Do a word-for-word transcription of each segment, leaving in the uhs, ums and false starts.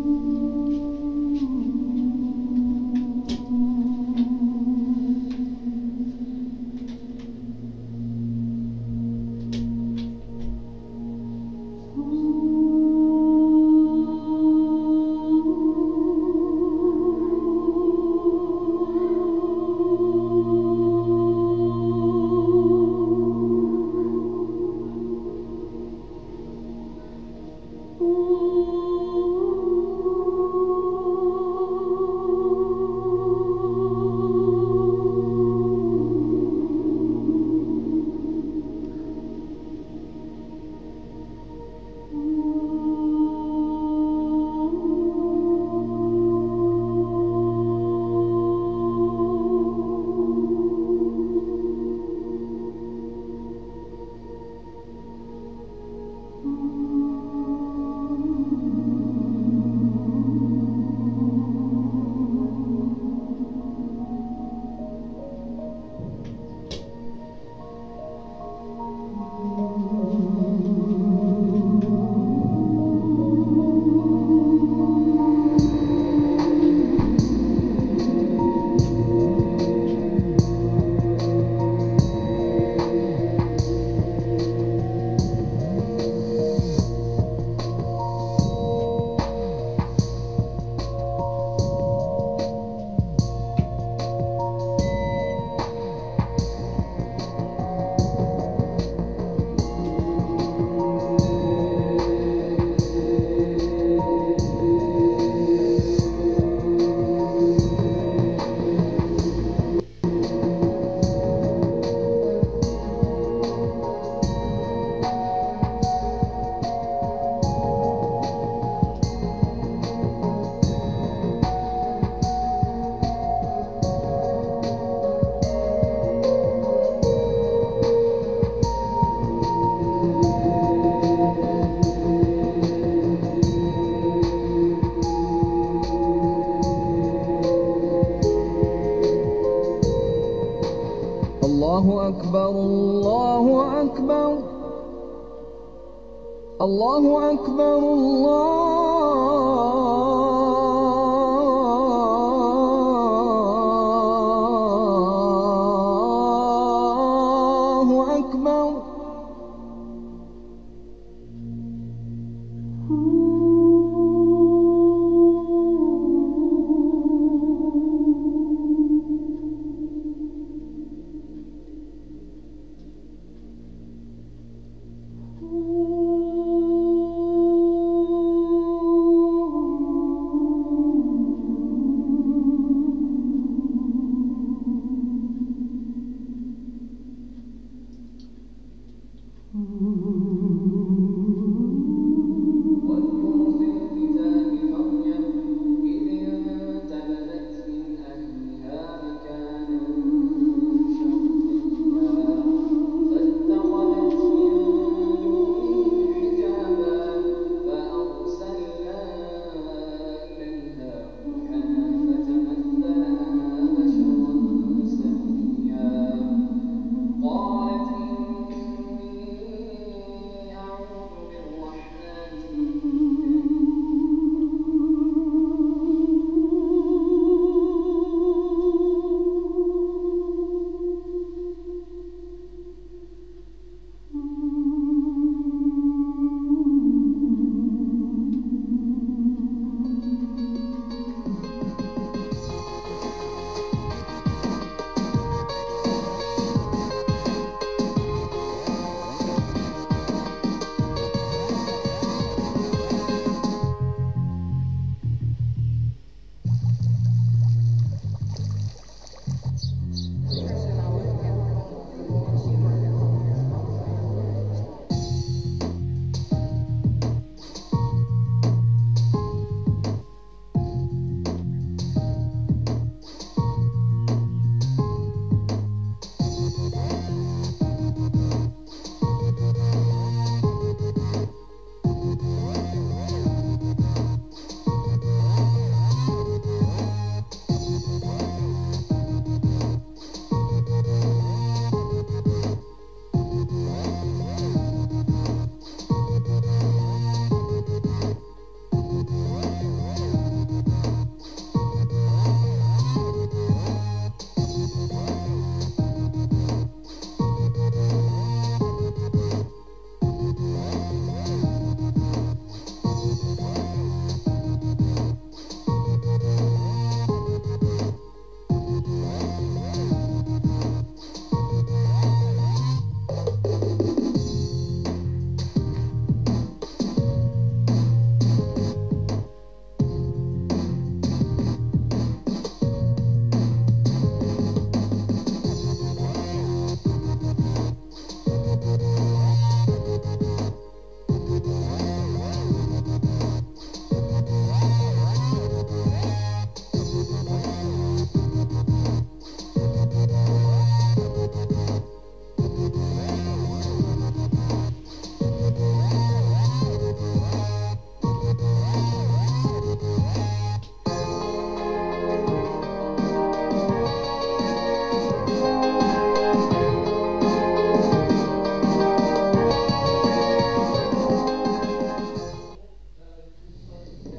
الله أكبر الله أكبر الله أكبر الله أكبر.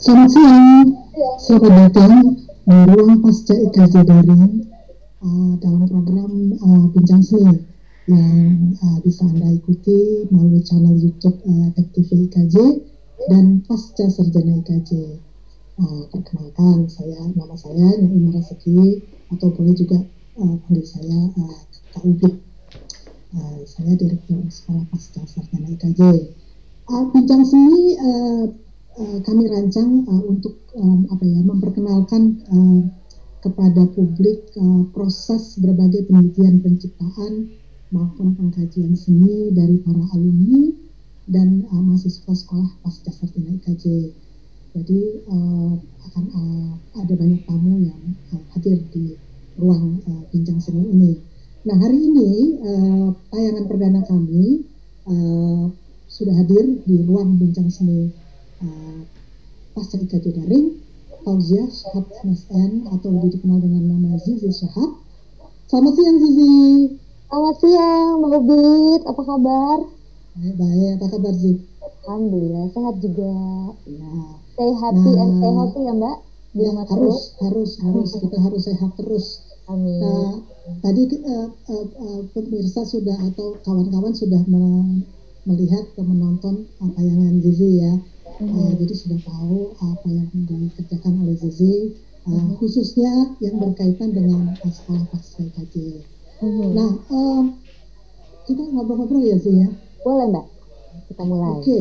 Selamat siang, selamat datang di ruang pasca I K J daring uh, dalam program uh, Bincang Seni yang uh, bisa Anda ikuti melalui channel YouTube uh, F T V I K J dan Pasca Sarjana I K J. Uh, perkenalkan, saya nama saya Nyai Maraseki, atau boleh juga uh, panggil saya uh, Kak Ubi. Uh, saya Direktur Sekolah Pasca Sarjana I K J. Uh, Bincang Seni uh, uh, kami rancang uh, untuk um, apa ya memperkenalkan uh, kepada publik uh, proses berbagai penelitian penciptaan maupun pengkajian seni dari para alumni dan uh, mahasiswa sekolah pasca sarjana I K J. Jadi uh, akan uh, ada banyak tamu yang uh, hadir di ruang uh, bincang seni ini. Nah, hari ini uh, tayangan perdana kami uh, sudah hadir di ruang bincang seni uh, pasca I K J daring, Fauziah Shahab M S N atau lebih dikenal dengan nama Zizi Shahab. Selamat siang Zizi. Selamat siang Mbak Ubit, apa kabar? Baik, baik. Apa kabar Zizi? Alhamdulillah sehat juga. Ya. Stay happy Nah, and stay healthy ya Mbak. Di ya, rumah harus, terus. harus, harus kita harus sehat terus. Amin. Nah, tadi uh, uh, uh, pemirsa sudah atau kawan-kawan sudah me- melihat atau menonton uh, tayangan Zizi ya. Mm-hmm. Uh, jadi sudah tahu apa yang dikerjakan oleh Zizi, uh, mm-hmm. khususnya yang berkaitan dengan uh, sekolah pasca I K J. Mm-hmm. Nah, uh, kita ngobrol-ngobrol ya Zizi ya. Boleh Mbak, kita mulai. Oke. Okay.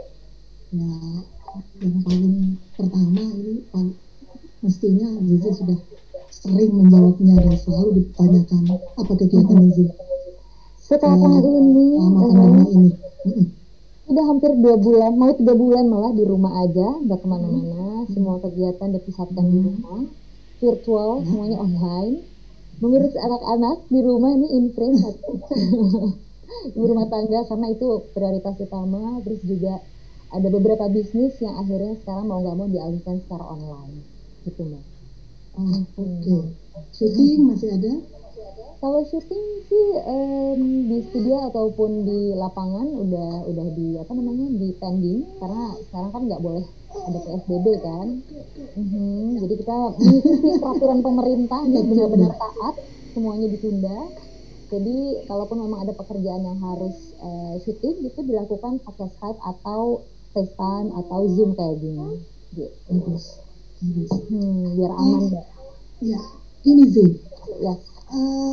Nah, yang paling pertama ini paling, mestinya Zizi sudah sering menjawabnya dan selalu ditanyakan apa kegiatan Zizi setelah uh, ini lama pandemi uh, ini. Mm-mm. Udah hampir dua bulan, mau tiga bulan malah di rumah aja, nggak kemana-mana. Hmm. Semua kegiatan dipusatkan hmm. di rumah, virtual, hmm. semuanya online. Mengurus anak-anak di rumah ini in frame satu, ibu rumah tangga karena itu prioritas utama. Terus juga ada beberapa bisnis yang akhirnya sekarang mau nggak mau dialihkan secara online, gitu Mbak. Oh, Oke, okay. Syuting masih ada? Kalau syuting sih um, di studio ataupun di lapangan udah udah di apa namanya di pending karena sekarang kan nggak boleh ada P S B B kan, mm-hmm. Jadi kita mengikuti peraturan pemerintah dan benar-benar taat, semuanya ditunda. Jadi kalaupun memang ada pekerjaan yang harus uh, syuting itu dilakukan pakai Skype atau FaceTime atau Zoom kayak gini, gitu. Hmm, biar aman Mbak. Ya, ini sih. Ya. Uh,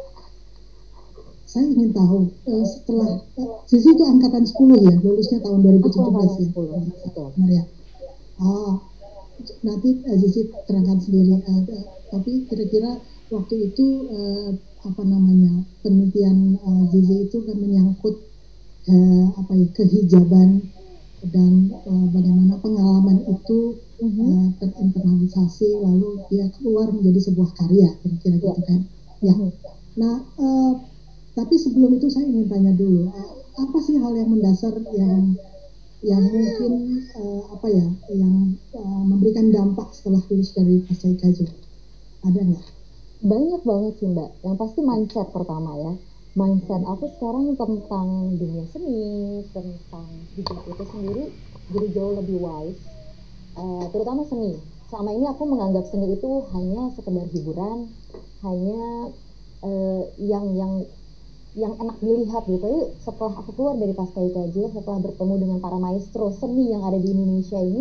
saya ingin tahu uh, setelah uh, Zizi itu angkatan sepuluh ya, lulusnya tahun dua ribu tujuh belas ya. Benar ya. Oh, nanti uh, Zizi terangkan sendiri. Uh, uh, tapi kira-kira waktu itu uh, apa namanya penelitian uh, Zizi itu kan menyangkut uh, apa ya kehijaban dan uh, bagaimana pengalaman itu uh, terinternalisasi lalu dia keluar menjadi sebuah karya kira-kira gitu kan. Ya, nah uh, tapi sebelum itu saya ingin tanya dulu uh, apa sih hal yang mendasar yang yang mungkin uh, apa ya yang uh, memberikan dampak setelah lulus dari pasca I K J, ada nggak? Banyak banget sih Mbak. Yang pasti mindset pertama ya. Mindset aku sekarang tentang dunia seni, tentang hidup itu sendiri jadi jauh lebih wise, uh, terutama seni. Selama ini aku menganggap seni itu hanya sekedar hiburan, hanya uh, yang yang yang enak dilihat gitu. Tapi setelah aku keluar dari pasca I K J, setelah bertemu dengan para maestro seni yang ada di Indonesia ini,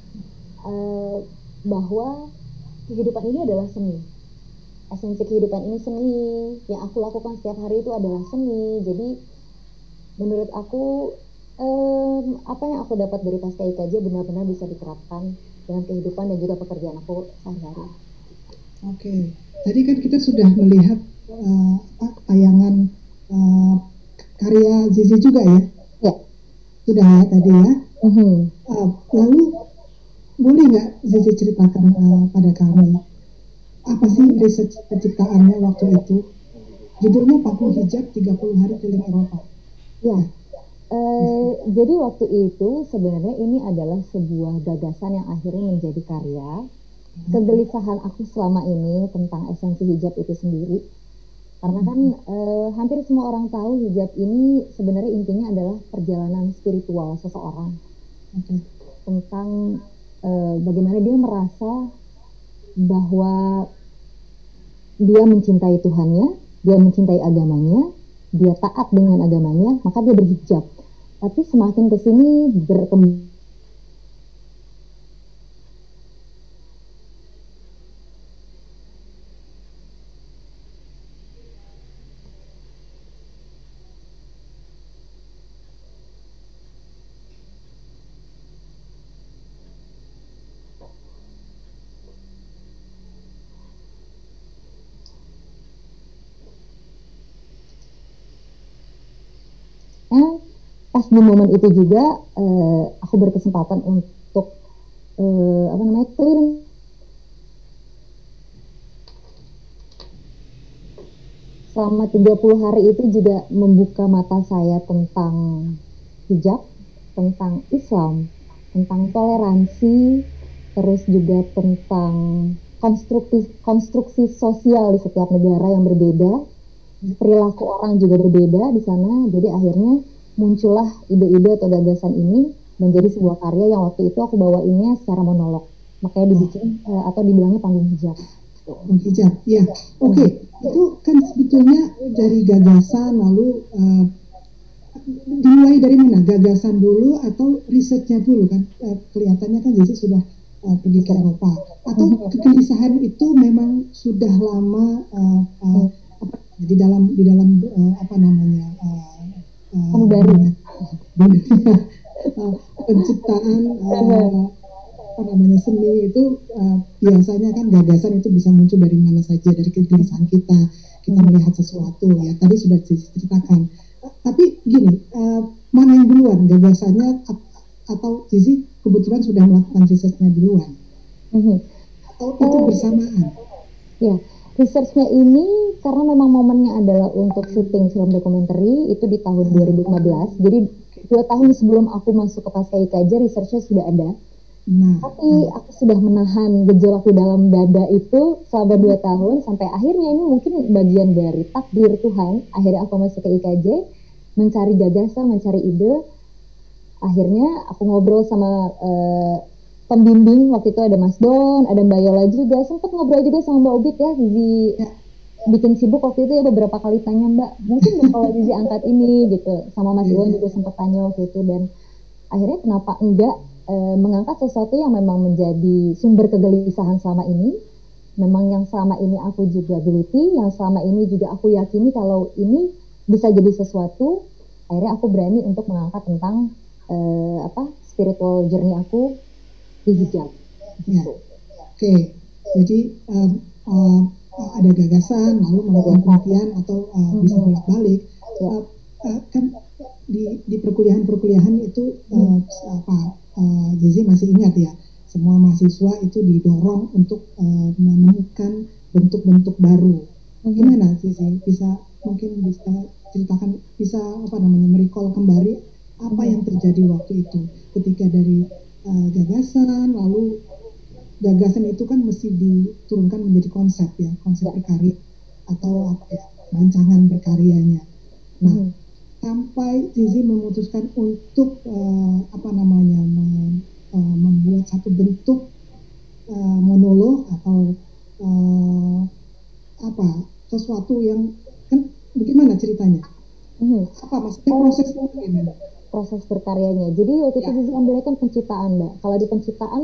uh, bahwa kehidupan ini adalah seni. Esensi kehidupan ini seni, yang aku lakukan setiap hari itu adalah seni. Jadi menurut aku um, apa yang aku dapat dari pasca I K J benar-benar bisa diterapkan dengan kehidupan dan juga pekerjaan aku sehari-hari. Oke, okay. Tadi kan kita sudah melihat uh, tayangan uh, karya Zizi juga ya? Ya. Sudah ya tadi ya. Uh-huh. Uh, lalu boleh nggak Zizi ceritakan uh, pada kami apa sih riset penciptaannya waktu itu? Judulnya Paku Hijab tiga puluh hari keliling Eropa. Ya. Uh, ya. Jadi waktu itu sebenarnya ini adalah sebuah gagasan yang akhirnya menjadi karya. Kegelisahan aku selama ini tentang esensi hijab itu sendiri. Karena kan uh, hampir semua orang tahu hijab ini sebenarnya intinya adalah perjalanan spiritual seseorang. Okay. Tentang eh, bagaimana dia merasa bahwa dia mencintai Tuhannya, dia mencintai agamanya, dia taat dengan agamanya, maka dia berhijab. Tapi semakin kesini berkembang. Eh, pas di momen itu juga eh, aku berkesempatan untuk eh, apa namanya keliling selama tiga puluh hari itu juga membuka mata saya tentang hijab, tentang Islam, tentang toleransi, terus juga tentang konstruksi konstruksi sosial di setiap negara yang berbeda, perilaku orang juga berbeda di sana. Jadi akhirnya muncullah ide-ide atau gagasan ini menjadi sebuah karya yang waktu itu aku bawainnya secara monolog, makanya dibikin eh, atau dibilangnya panggung hijab. Panggung hijab, ya. Oke, okay. Itu kan sebetulnya dari gagasan lalu uh, dimulai dari mana? Gagasan dulu atau risetnya dulu kan? Uh, kelihatannya kan Zizi sudah uh, pergi ke Eropa. Atau kegelisahan itu memang sudah lama uh, uh, apa, di dalam di dalam uh, apa namanya uh, uh, dunia, dunia uh, penciptaan uh, apa namanya seni itu uh, biasanya kan gagasan itu bisa muncul dari mana saja, dari kegelisahan kita kita melihat sesuatu ya tadi sudah diceritakan. Uh, tapi gini, uh, mana yang duluan gagasannya atau Zizi kebetulan sudah melakukan risetnya duluan mm-hmm. atau itu bersamaan? Ya, researchnya ini karena memang momennya adalah untuk syuting film dokumenter itu di tahun dua ribu lima belas. Jadi dua tahun sebelum aku masuk ke Pasca I K J researchnya sudah ada. Nah, tapi aku sudah menahan gejolak di dalam dada itu selama dua tahun sampai akhirnya ini mungkin bagian dari takdir Tuhan. Akhirnya aku masuk ke I K J, mencari gagasan, mencari ide. Akhirnya aku ngobrol sama uh, pembimbing waktu itu ada Mas Don, ada Mbak Yola juga. Sempat ngobrol juga sama Mbak Ubit ya, Zizi bikin sibuk waktu itu ya beberapa kali tanya Mbak, mungkin kalau Zizi angkat ini gitu. Sama Mas Iwan juga sempat tanya waktu itu dan akhirnya kenapa enggak mengangkat sesuatu yang memang menjadi sumber kegelisahan selama ini, memang yang selama ini aku juga geluti, yang selama ini juga aku yakini kalau ini bisa jadi sesuatu. Akhirnya aku berani untuk mengangkat tentang uh, apa spiritual journey aku di hijab. Ya. Oke, okay. Jadi um, uh, ada gagasan, lalu melakukan penelitian atau uh, mm-hmm. bisa bolak-balik. Ya. Uh, uh, kan di di perkuliahan-perkuliahan itu uh, apa? Uh, Zizi masih ingat ya, semua mahasiswa itu didorong untuk uh, menemukan bentuk-bentuk baru. Gimana Zizi bisa mungkin bisa ceritakan, bisa apa namanya merecall kembali apa yang terjadi waktu itu ketika dari uh, gagasan, lalu gagasan itu kan mesti diturunkan menjadi konsep ya, konsep berkarya atau apa ya, rancangan berkaryanya. Nah, hmm. sampai Zizi memutuskan untuk uh, apa namanya mem, uh, membuat satu bentuk uh, monolog atau uh, apa sesuatu yang kan bagaimana ceritanya? Hmm. Apa maksudnya prosesnya bagaimana? Proses berkaryanya. Jadi waktu itu ya. Zizi ambilnya kan penciptaan, Mbak. Kalau di penciptaan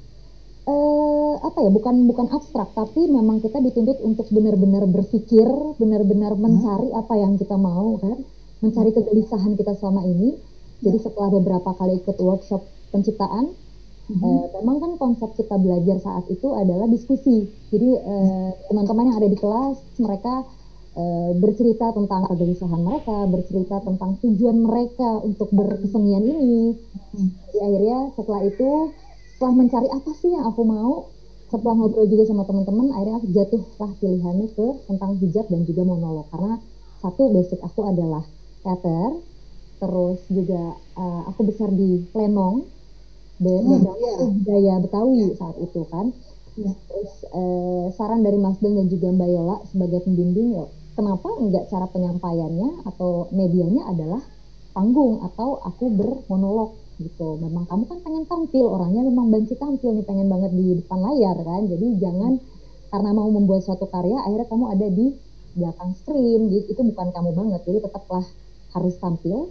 uh, apa ya? Bukan bukan abstrak, tapi memang kita dituntut untuk benar-benar berpikir, benar-benar mencari hmm. apa yang kita mau kan. Mencari kegelisahan kita selama ini. Jadi setelah beberapa kali ikut workshop penciptaan, mm-hmm. eh, memang kan konsep kita belajar saat itu adalah diskusi. Jadi eh, teman-teman yang ada di kelas, mereka eh, bercerita tentang kegelisahan mereka, bercerita tentang tujuan mereka untuk berkesenian ini. Mm-hmm. Jadi akhirnya setelah itu, setelah mencari apa sih yang aku mau, setelah ngobrol juga sama teman-teman, akhirnya aku jatuhlah pilihannya ke tentang hijab dan juga monolog. Karena satu basic aku adalah teater, terus juga uh, aku besar di Lenong dan hmm, yeah. budaya Betawi yeah. saat itu kan. Yeah. Terus uh, saran dari Mas Den dan juga Mbak Yola sebagai pembimbing, ya, kenapa enggak cara penyampaiannya atau medianya adalah panggung atau aku bermonolog gitu. Memang kamu kan pengen tampil, orangnya memang banci tampil nih, pengen banget di depan layar kan. Jadi jangan karena mau membuat suatu karya akhirnya kamu ada di belakang screen gitu, itu bukan kamu banget. Jadi tetaplah harus tampil.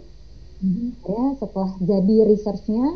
Ya, setelah jadi researchnya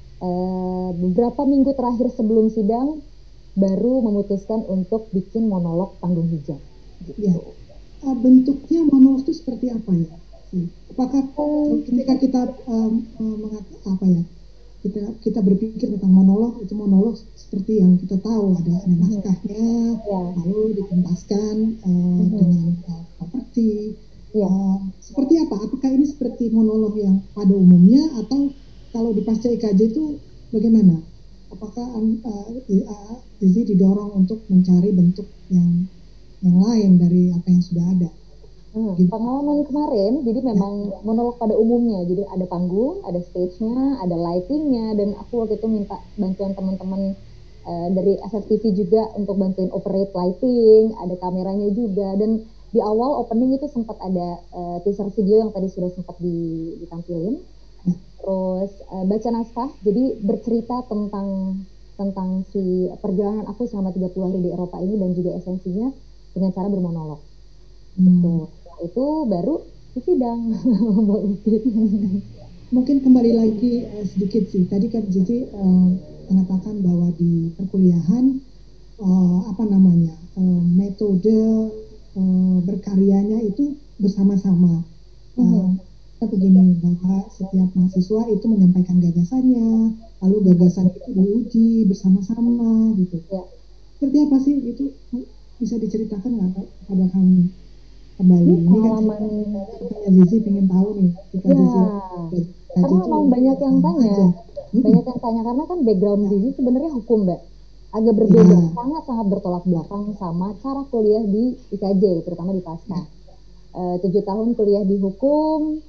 eh, beberapa minggu terakhir sebelum sidang baru memutuskan untuk bikin monolog panggung hijau. Gitu. Ya. Uh, bentuknya monolog itu seperti apa ya? Apakah Hmm. ketika kita um, uh, mengat- apa ya? Kita kita berpikir tentang monolog, itu monolog seperti yang kita tahu ada ada naskahnya, Ya. lalu dipentaskan uh, Mhm. dengan uh, properti. Iya. Uh, seperti apa? Apakah ini seperti monolog yang pada umumnya atau kalau di pasca I K J itu bagaimana? Apakah uh, uh, Zizi didorong untuk mencari bentuk yang yang lain dari apa yang sudah ada? Hmm, Gitu. pengalaman kemarin, jadi memang monolog pada umumnya, jadi ada panggung, ada stage-nya, ada lighting-nya, dan aku waktu itu minta bantuan teman-teman uh, dari S F T V juga untuk bantuin operate lighting, ada kameranya juga, dan di awal opening itu sempat ada uh, teaser video yang tadi sudah sempat di, ditampilin, terus uh, baca naskah, jadi bercerita tentang tentang si perjalanan aku selama tiga puluh hari di Eropa ini dan juga esensinya dengan cara bermonolog. Hmm. Gitu. Setelah itu baru di sidang. Mbak Upit. Mungkin kembali lagi uh, sedikit sih. Tadi kan Zizi uh, mengatakan bahwa di perkuliahan uh, apa namanya uh, metode uh, berkaryanya itu bersama-sama. Uh, Mhm. Kita begini bahwa setiap mahasiswa itu menyampaikan gagasannya, lalu gagasan itu diuji bersama-sama gitu. Ya. Seperti apa sih itu, bisa diceritakan nggak kepada kami kembali? Ini Ini kan pengalaman. ceritanya Zizi pengen tahu nih, ketika Ya. Zizi Karena memang banyak yang tanya, aja. banyak yang tanya karena kan background Zizi sebenarnya hukum, Mbak. Agak berbeda, Ya. sangat-sangat bertolak belakang sama cara kuliah di I K J, terutama di pasca. Eh, tujuh tahun kuliah di hukum,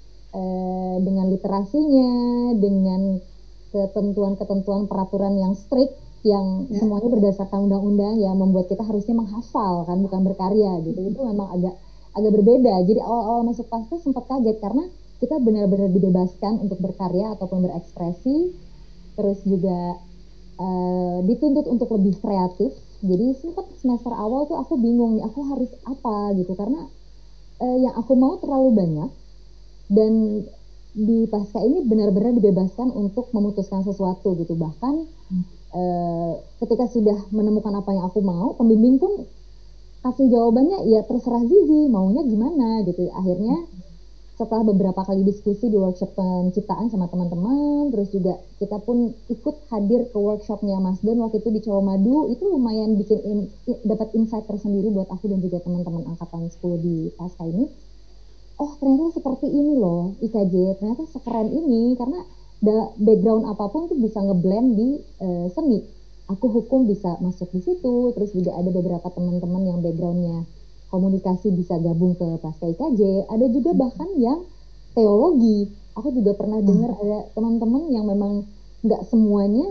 eh, dengan literasinya, dengan ketentuan-ketentuan peraturan yang strict, yang Ya. semuanya berdasarkan undang-undang, yang membuat kita harusnya menghafal kan, bukan berkarya gitu. Itu memang agak agak berbeda. Jadi awal-awal masuk pasca sempat kaget karena kita benar-benar dibebaskan untuk berkarya ataupun berekspresi, terus juga uh, dituntut untuk lebih kreatif. Jadi sempat semester awal tuh aku bingung nih, aku harus apa gitu, karena uh, yang aku mau terlalu banyak, dan di pasca ini benar-benar dibebaskan untuk memutuskan sesuatu gitu. Bahkan uh, ketika sudah menemukan apa yang aku mau, pembimbing pun kasih jawabannya ya terserah Zizi maunya gimana gitu. Akhirnya setelah beberapa kali diskusi di workshop penciptaan sama teman-teman, terus juga kita pun ikut hadir ke workshopnya Mas Dan waktu itu di Cawamadu, itu lumayan bikin in, in, dapat insight tersendiri buat aku dan juga teman-teman angkatan sepuluh di pasca ini. Oh ternyata seperti ini loh I K J, ternyata sekeren ini, karena da, background apapun tuh bisa ngeblend di uh, seni. Aku hukum bisa masuk di situ, terus juga ada beberapa teman-teman yang backgroundnya komunikasi bisa gabung ke pasca I K J, ada juga bahkan yang teologi. Aku juga pernah dengar ada teman-teman yang memang nggak semuanya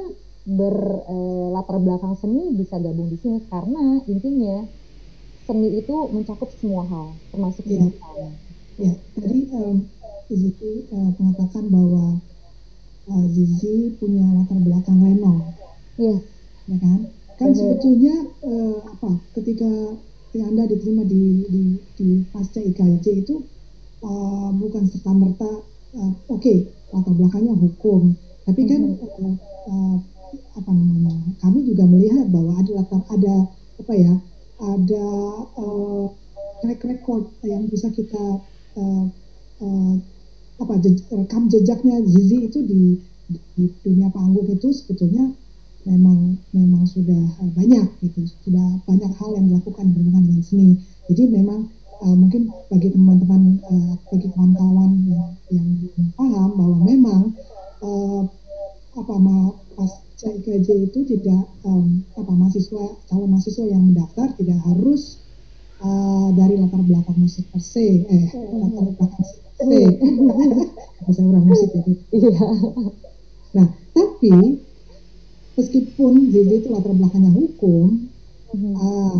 berlatar eh, belakang seni bisa gabung di sini, karena intinya seni itu mencakup semua hal, termasuk ya, ya. ya. Tadi um, Zizi uh, mengatakan bahwa uh, Zizi punya latar belakang lenong, yes. Ya kan? Kan Bener. sebetulnya uh, apa? Ketika ketika Anda diterima di, di, di pasca I K J itu uh, bukan serta merta uh, oke okay, latar belakangnya hukum, tapi kan mm-hmm. uh, uh, apa namanya? Kami juga melihat bahwa ada latar ada apa ya? Ada uh, track record yang bisa kita uh, uh, apa je, rekam jejaknya Zizi itu di, di dunia panggung itu sebetulnya memang memang sudah banyak gitu, sudah banyak hal yang dilakukan berhubungan dengan seni. Jadi memang uh, mungkin bagi teman-teman, uh, bagi kawan-kawan yang yang paham bahwa memang uh, apa pasca I K J itu tidak um, apa mahasiswa calon mahasiswa yang mendaftar tidak harus uh, dari latar belakang musik per se, eh latar belakang musik per se, saya orang musik jadi. Nah tapi meskipun Zizi itu latar belakangnya hukum, mm-hmm. uh,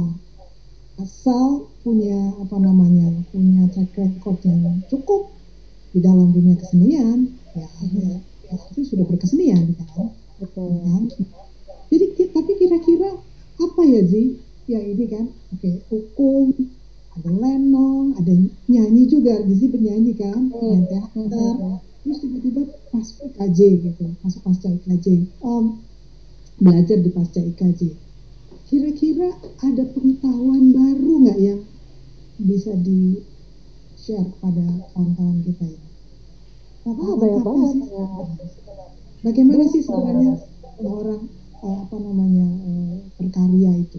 asal punya apa namanya punya track record yang cukup di dalam dunia kesenian, ya, mm-hmm. ya, ya itu sudah berkesenian kan, Betul. kan? Jadi tapi kira-kira apa ya sih? Ya ini kan, oke, okay, hukum, ada lenong, ada nyanyi juga, Gizi penyanyi kan, main teater, terus tiba-tiba masuk I K J gitu, masuk pasca I K J, um, belajar di pasca I K J. Kira-kira ada pengetahuan baru nggak yang bisa di share kepada kawan-kawan kita ini? Oh, banyak banget ya. Bagaimana sih sebenarnya orang uh, apa namanya uh, berkarya itu?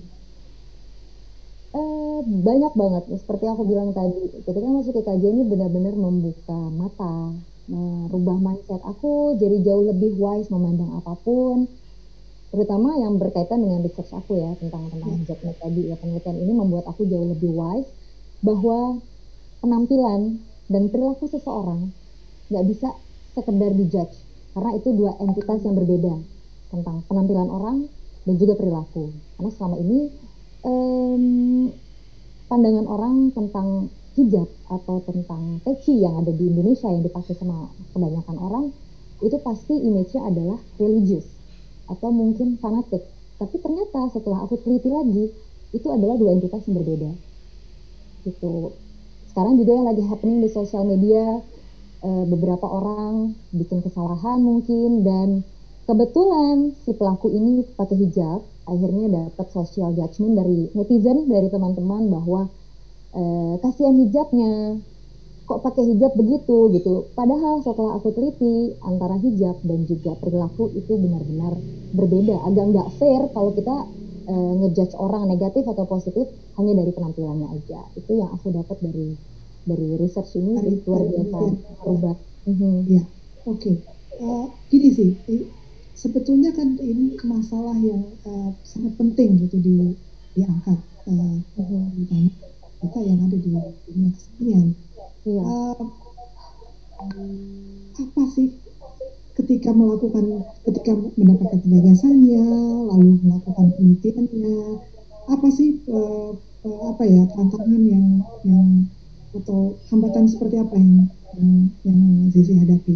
Uh, banyak banget, seperti aku bilang tadi, ketika masuk I K J ini benar-benar membuka mata, merubah mindset aku jadi jauh lebih wise memandang apapun, terutama yang berkaitan dengan research aku ya tentang tentang hijab tadi ya. Penelitian ini membuat aku jauh lebih wise bahwa penampilan dan perilaku seseorang nggak bisa sekedar dijudge, karena itu dua entitas yang berbeda tentang penampilan orang dan juga perilaku. Karena selama ini um, pandangan orang tentang hijab atau tentang peci yang ada di Indonesia yang dipakai sama kebanyakan orang itu pasti image-nya adalah religius atau mungkin fanatik. Tapi ternyata setelah aku teliti lagi, itu adalah dua entitas yang berbeda. Gitu. Sekarang juga yang lagi happening di sosial media, e, beberapa orang bikin kesalahan mungkin, dan kebetulan si pelaku ini pakai hijab, akhirnya dapat social judgment dari netizen, dari teman-teman bahwa e, kasihan hijabnya, kok pakai hijab begitu gitu. Padahal setelah aku teliti antara hijab dan juga perilaku itu benar-benar berbeda. Agak nggak fair kalau kita e, ngejudge orang negatif atau positif hanya dari penampilannya aja. Itu yang aku dapat dari dari research ini. Dari, luar biasa berubah. Mm-hmm. Ya, oke. Okay. Uh, gini sih, sebetulnya kan ini masalah yang uh, sangat penting gitu di diangkat, uh, mm-hmm. kita yang ada di dunia kesenian. Iya. Uh, apa sih ketika melakukan, ketika mendapatkan gagasannya, lalu melakukan penelitiannya, apa sih uh, uh, apa ya tantangan yang yang atau hambatan seperti apa yang yang, yang Zizi hadapi?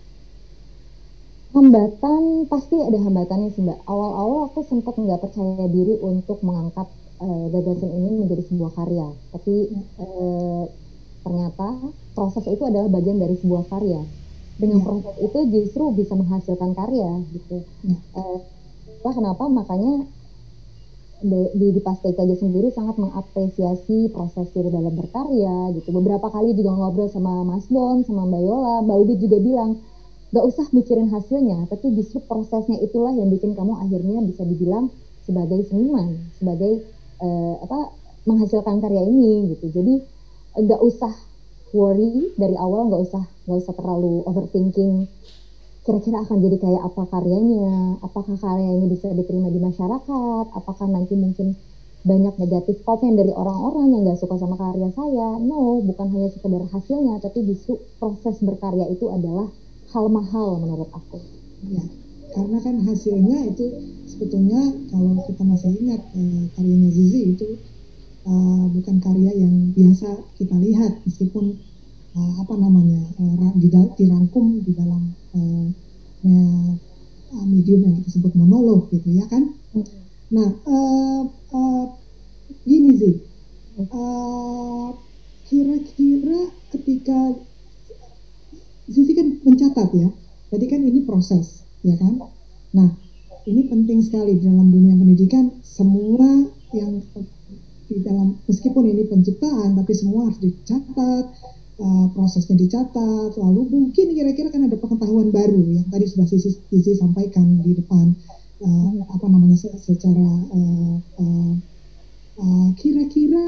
Hambatan pasti ada hambatannya sih Mbak. Awal-awal aku sempat nggak percaya diri untuk mengangkat uh, gagasan ini menjadi sebuah karya, tapi uh, ternyata proses itu adalah bagian dari sebuah karya. Dengan ya. Proses itu justru bisa menghasilkan karya gitu. Ya. Uh, kenapa? Makanya di, di, di Pasca I K J sendiri sangat mengapresiasi proses di dalam berkarya gitu. Beberapa kali juga ngobrol sama Mas Don, sama Mbak Yola, Mbak Ubit juga bilang, gak usah mikirin hasilnya, tapi justru prosesnya itulah yang bikin kamu akhirnya bisa dibilang sebagai seniman, sebagai uh, apa menghasilkan karya ini gitu. Jadi nggak usah worry dari awal, nggak usah nggak usah terlalu overthinking kira-kira akan jadi kayak apa karyanya, apakah karya ini bisa diterima di masyarakat, apakah nanti mungkin banyak negatif komen dari orang-orang yang nggak suka sama karya saya. No, bukan hanya sekedar hasilnya, tapi justru proses berkarya itu adalah hal mahal menurut aku. Ya, karena kan hasilnya itu sebetulnya kalau kita masih ingat eh, karyanya Zizi itu Uh, bukan karya yang biasa kita lihat, meskipun uh, apa namanya uh, dirangkum di dalam uh, uh, medium yang kita sebut monolog gitu ya kan. Nah uh, uh, gini sih, uh, kira-kira ketika Zizi kan mencatat ya, jadi kan ini proses ya kan. Nah ini penting sekali dalam dunia pendidikan, semua yang di dalam, meskipun ini penciptaan, tapi semua harus dicatat, uh, prosesnya dicatat. Lalu mungkin kira-kira kan ada pengetahuan baru yang tadi sudah Sisi, Sisi sampaikan di depan, uh, apa namanya secara uh, uh, uh, kira-kira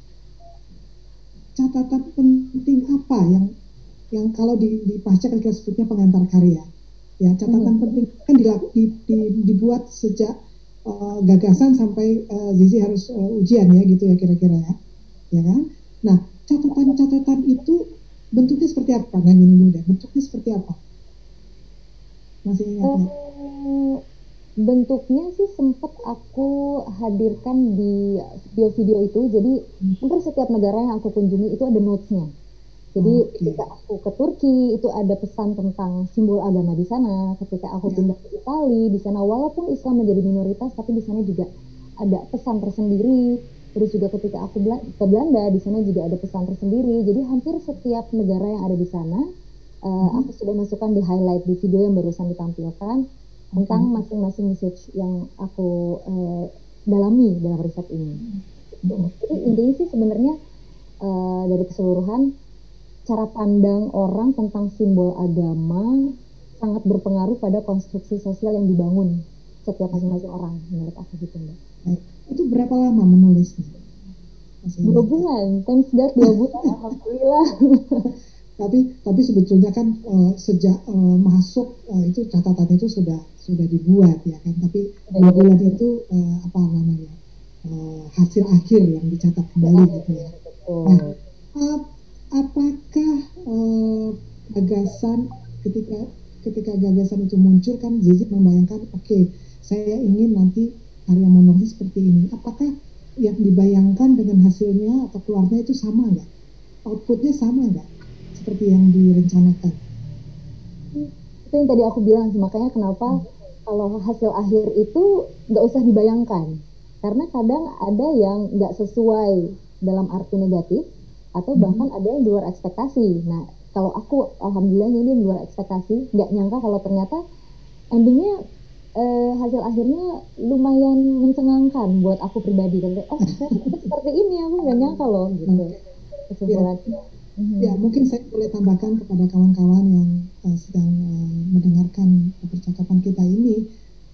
catatan penting apa yang yang kalau di, di pasca kita sebutnya pengantar karya. Ya, catatan hmm. penting kan dilaku, di, di, dibuat sejak Uh, gagasan sampai uh, Zizi harus uh, ujian ya gitu ya kira-kira ya, ya kan? Nah catatan-catatan itu bentuknya seperti apa? Nah gini dulu deh, bentuknya seperti apa? Masih ingat nggak? Uh, bentuknya sih sempat aku hadirkan di video-video itu. Jadi hampir setiap negara yang aku kunjungi itu ada notes-nya. Jadi Oke. ketika aku ke Turki itu ada pesan tentang simbol agama di sana. Ketika aku Ya. pindah ke Italia, di sana walaupun Islam menjadi minoritas, tapi di sana juga ada pesan tersendiri. Terus juga ketika aku bela- ke Belanda, di sana juga ada pesan tersendiri. Jadi hampir setiap negara yang ada di sana, eh, Mhm. aku sudah masukkan di highlight di video yang barusan ditampilkan tentang Oke. masing-masing message yang aku eh, dalami dalam riset ini. Gitu. Mhm. Jadi intinya sih sebenarnya eh, dari keseluruhan cara pandang orang tentang simbol agama sangat berpengaruh pada konstruksi sosial yang dibangun setiap masing-masing orang, menurut aku gitu Mbak. Baik. Itu berapa lama menulisnya? Masih Dua ingat nggak? bulan, thanks God dua bulan, alhamdulillah. Tapi tapi sebetulnya kan eh, sejak eh, masuk eh, itu catatan itu sudah sudah dibuat ya kan. Tapi Udah dua jadi bulan itu eh, apa namanya eh, hasil akhir yang dicatat kembali akhir, gitu ya. Nah, betul. ap- apakah eh, gagasan ketika ketika gagasan itu muncul kan Zizi membayangkan oke saya ingin nanti karya monologi seperti ini. Apakah yang dibayangkan dengan hasilnya atau keluarnya itu sama nggak? Outputnya sama nggak? Seperti yang direncanakan. Itu yang tadi aku bilang sih, makanya kenapa Hmm. kalau hasil akhir itu nggak usah dibayangkan. Karena kadang ada yang nggak sesuai dalam arti negatif, atau bahkan Mhm. ada yang di luar ekspektasi. Nah, kalau aku, alhamdulillah ini di luar ekspektasi, nggak nyangka kalau ternyata endingnya eh, hasil akhirnya lumayan mencengangkan buat aku pribadi. Kayak, oh ternyata seperti ini, aku nggak nyangka loh gitu Oke. Ya, kesimpulannya. Mhm. ya, mungkin saya boleh tambahkan kepada kawan-kawan yang uh, sedang uh, mendengarkan percakapan kita ini.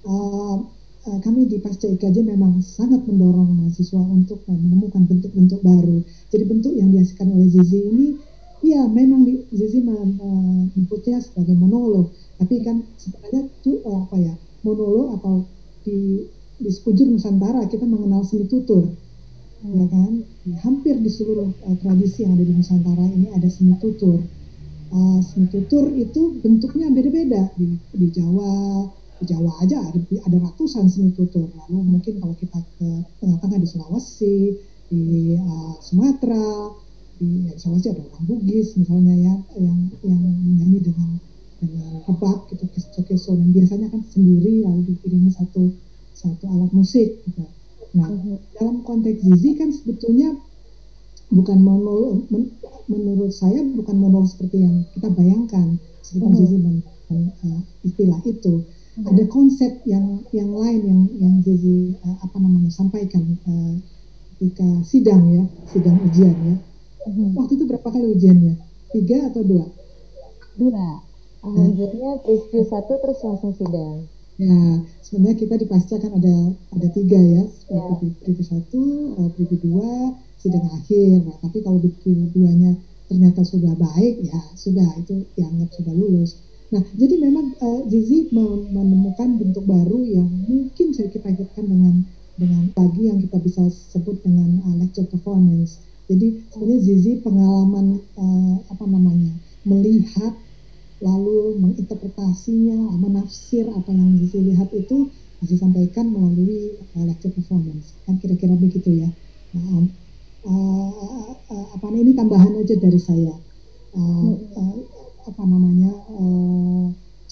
Uh, uh, kami di Pasca I K J memang sangat mendorong mahasiswa untuk uh, menemukan bentuk-bentuk baru. Jadi bentuk yang dihasilkan oleh Zizi ini, ya memang di, Zizi menyebutnya sebagai monolog. Tapi kan sebenarnya itu uh, apa ya, monolog atau di di sekujur Nusantara kita mengenal seni tutur. Ya Hmm. kan, hampir di seluruh uh, tradisi yang ada di Nusantara ini ada seni tutur. Uh, seni tutur itu bentuknya beda-beda di, di Jawa, di Jawa aja ada, ada ratusan seni tutur. Lalu mungkin kalau kita ke tengah-tengah di Sulawesi, di uh, Sumatera, di, ya, di Sulawesi ada orang Bugis misalnya ya, yang yang menyanyi dengan dengan rebab gitu, keso-keso, dan biasanya kan sendiri lalu diiringi satu satu alat musik gitu. Nah, Mhm. dalam konteks Zizi kan sebetulnya bukan monolog, men, menurut saya bukan monolog seperti yang kita bayangkan meskipun Mhm. Zizi menggunakan uh, istilah itu. Mhm. Ada konsep yang yang lain yang yang Zizi uh, apa namanya sampaikan uh, ketika sidang ya, sidang ujian ya. Mhm. Waktu itu berapa kali ujiannya? Tiga atau dua? Dua. Nah, Alhamdulillah preview satu terus langsung sidang. ya, sebenarnya kita di Pasca kan ada ada tiga ya, Ya. preview, preview satu, uh, preview dua, sidang akhir. Nah, tapi kalau di preview duanya ternyata sudah baik, ya sudah itu dianggap sudah lulus. Nah, jadi memang uh, Zizi menemukan bentuk baru yang mungkin saya kita kaitkan dengan dengan lagi yang kita bisa sebut dengan uh, lecture performance. Jadi sebenarnya Zizi pengalaman uh, apa namanya melihat lalu menginterpretasinya, menafsir apa yang Zizi lihat itu disampaikan melalui uh, lecture performance. Kan kira-kira begitu ya. Nah, uh, uh, apa ini tambahan aja dari saya. Uh, Mhm. uh, apa namanya? Uh,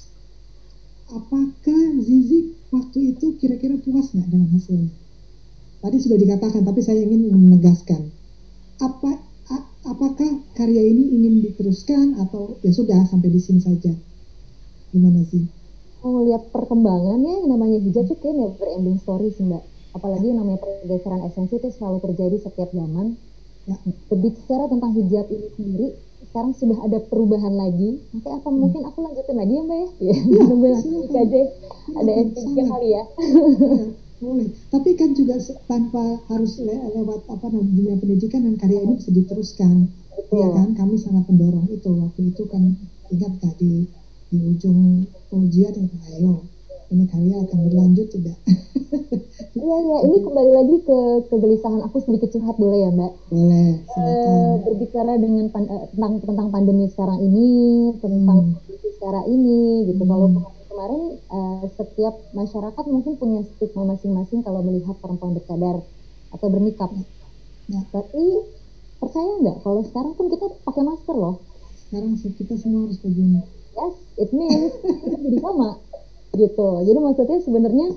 apakah Zizi waktu itu kira-kira puas nggak dengan hasilnya? Tadi sudah dikatakan, tapi saya ingin menegaskan. Apa a- apakah karya ini ingin diteruskan atau ya sudah sampai di sini saja? Gimana sih? Kalau lihat perkembangannya yang namanya hijab tuh kayak never ending story sih Mbak. Ya, Apalagi yang namanya pergeseran esensi itu selalu terjadi setiap zaman. ya. Berbicara tentang hijab ini sendiri, sekarang sudah ada perubahan lagi. Nanti apa Hmm. mungkin aku lanjutin lagi ya Mbak ya? Ya, Ya, nunggu nanti silakan, aja ada silakan, S tiga sangat. kali ya. Ya, boleh. Tapi kan juga tanpa harus le lewat apa namanya dunia pendidikan dan karya ini bisa diteruskan. Iya Betul. kan? Kami sangat mendorong itu. Waktu itu kan ingat nggak di di ujung ujian itu, ayo ini karya akan berlanjut tidak? Iya, iya. Ini Tapi kembali lagi ke kegelisahan aku sedikit curhat boleh ya Mbak? boleh, silakan. Eh, berbicara dengan pan- eh, tentang tentang pandemi sekarang ini, tentang Hmm. kondisi sekarang ini, gitu. Kalau Hmm. kemarin-kemarin eh, setiap masyarakat mungkin punya stigma masing-masing kalau melihat perempuan bercadar atau bernikah. Ya, ya. Tapi Percaya nggak kalau sekarang pun kita pakai masker loh. Sekarang sih kita semua harus begini. Yes, it means kita jadi sama gitu. Jadi maksudnya sebenarnya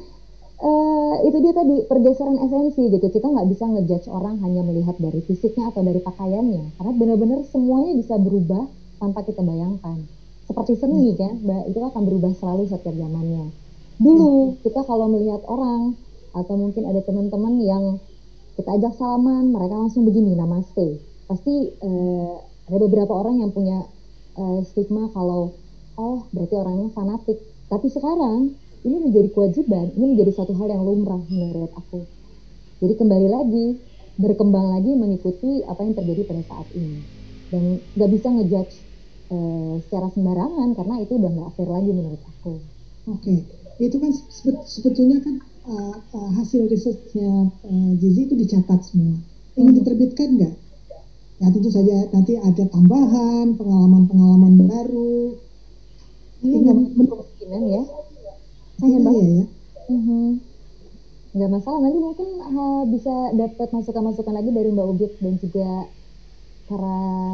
eh, itu dia tadi pergeseran esensi gitu. Kita nggak bisa ngejudge orang hanya melihat dari fisiknya atau dari pakaiannya, karena benar-benar semuanya bisa berubah tanpa kita bayangkan. Seperti seni kan, Mbak, itu akan berubah selalu setiap zamannya. Dulu kita kalau melihat orang atau mungkin ada teman-teman yang kita ajak salaman, mereka langsung begini, namaste. Pasti eh, ada beberapa orang yang punya eh, stigma kalau oh berarti orangnya fanatik. Tapi sekarang ini menjadi kewajiban, ini menjadi satu hal yang lumrah menurut aku. Jadi kembali lagi, berkembang lagi mengikuti apa yang terjadi pada saat ini. Dan nggak bisa ngejudge eh, secara sembarangan karena itu udah nggak fair lagi menurut aku. Oke, itu kan sebe- sebetulnya kan uh, uh, hasil risetnya uh, Zizi itu dicatat semua. Ingin Hmm. diterbitkan nggak? Ya tentu saja nanti ada tambahan pengalaman-pengalaman baru. Ini Ingin nggak men- kemungkinan ya. Iya Sayang banget. ya, ya. Mhm. Nggak masalah, nanti mungkin eh, bisa dapat masukan-masukan lagi dari Mbak Ubit dan juga para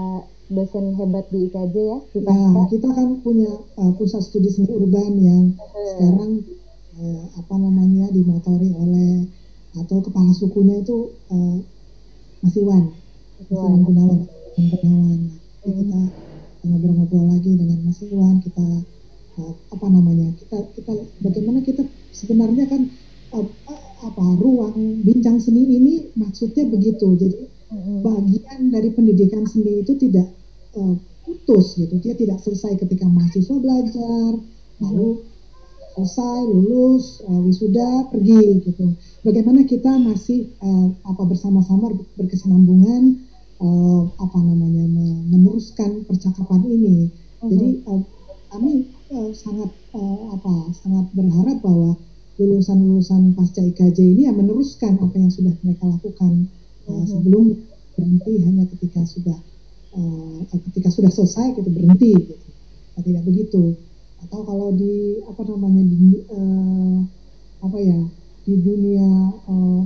dosen hebat di I K J ya, di Ya, Pasca. kita kan punya uh, pusat studi seni urban yang sekarang uh, apa namanya dimotori oleh atau kepala sukunya itu uh, Mas Iwan, Mas Iwan Betul. Gunawan, Iwan Gunawan. Jadi Hmm. kita ngobrol-ngobrol lagi dengan Mas Iwan, kita uh, apa namanya, kita kita bagaimana kita sebenarnya kan uh, apa ruang bincang seni ini maksudnya begitu. Jadi Hmm. bagian dari pendidikan seni itu tidak uh, putus gitu, dia tidak selesai ketika mahasiswa belajar lalu selesai lulus uh, wisuda pergi gitu. Bagaimana kita masih uh, apa bersama-sama berkesinambungan uh, apa namanya meneruskan percakapan ini. Jadi uh, kami uh, sangat uh, apa sangat berharap bahwa lulusan-lulusan pasca I K J ini yang meneruskan apa yang sudah mereka lakukan uh, sebelum berhenti hanya ketika sudah uh, ketika sudah selesai gitu berhenti gitu. Nah, tidak begitu. Atau kalau di apa namanya di uh, apa ya di dunia uh,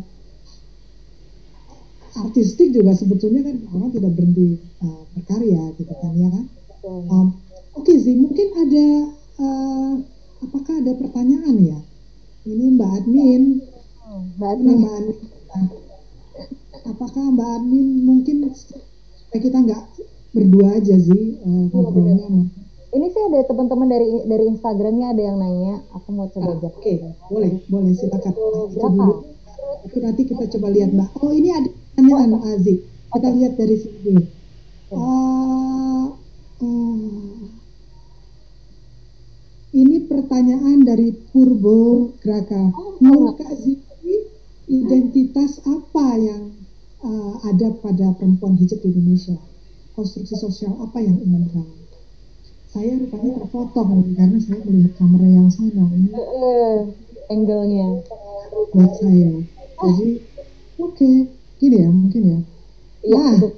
artistik juga sebetulnya kan orang tidak berhenti uh, berkarya gitu kan ya kan. Um, Oke okay, sih mungkin ada uh, apakah ada pertanyaan ya? Ini Mbak Admin, Mbak mana Admin. Mbak Admin? Apakah Mbak Admin mungkin supaya kita nggak berdua aja sih uh, ngobrolnya? Ini sih ada teman-teman dari dari Instagramnya ada yang nanya, aku mau coba Ah, jawab. Oke, okay. boleh, boleh silakan. Nah, itu Berapa? dulu. Tapi nanti kita coba lihat Mbak. Oh ini ada pertanyaan Oh, Aziz. Kita Oke. lihat dari sini dulu. Uh, uh, ini pertanyaan dari Purbo Graka. Oh, Menurut Kak Zizi, identitas apa yang uh, ada pada perempuan hijab di Indonesia? Konstruksi sosial apa yang ingin dibangun? Saya rupanya terpotong karena saya melihat kamera yang sana ini uh, angle-nya buat saya. Jadi oke, okay. Gini ya mungkin ya. iya, Nah, oke.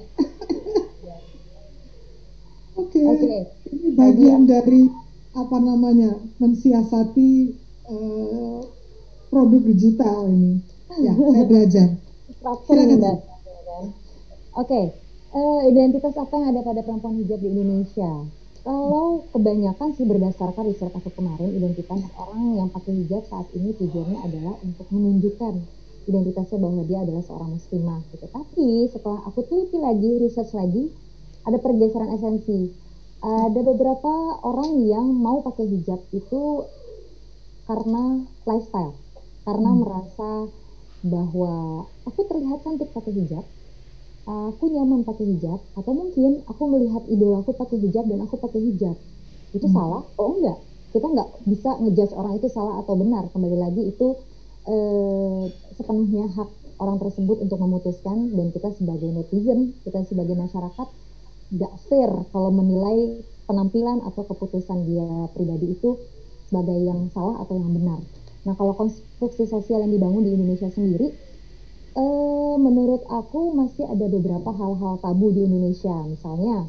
Okay. Okay. Ini bagian dari apa namanya mensiasati uh, produk digital ini. Ya, saya belajar. Silakan, Mbak. Oke, okay. uh, identitas apa yang ada pada perempuan hijab di Indonesia? Kalau kebanyakan sih berdasarkan riset aku kemarin, identitas orang yang pakai hijab saat ini tujuannya adalah untuk menunjukkan identitasnya bahwa dia adalah seorang muslimah gitu. Tapi setelah aku teliti lagi, research lagi, ada pergeseran esensi. Ada beberapa orang yang mau pakai hijab itu karena lifestyle, karena hmm. merasa bahwa aku terlihat cantik pakai hijab, aku nyaman pakai hijab, atau mungkin aku melihat idolaku pakai hijab dan aku pakai hijab. Itu hmm. salah? Oh enggak. Kita nggak bisa ngejudge orang itu salah atau benar. Kembali lagi itu eh, sepenuhnya hak orang tersebut untuk memutuskan, dan kita sebagai netizen, kita sebagai masyarakat nggak fair kalau menilai penampilan atau keputusan dia pribadi itu sebagai yang salah atau yang benar. Nah, kalau konstruksi sosial yang dibangun di Indonesia sendiri, eh, menurut aku masih ada beberapa hal-hal tabu di Indonesia. Misalnya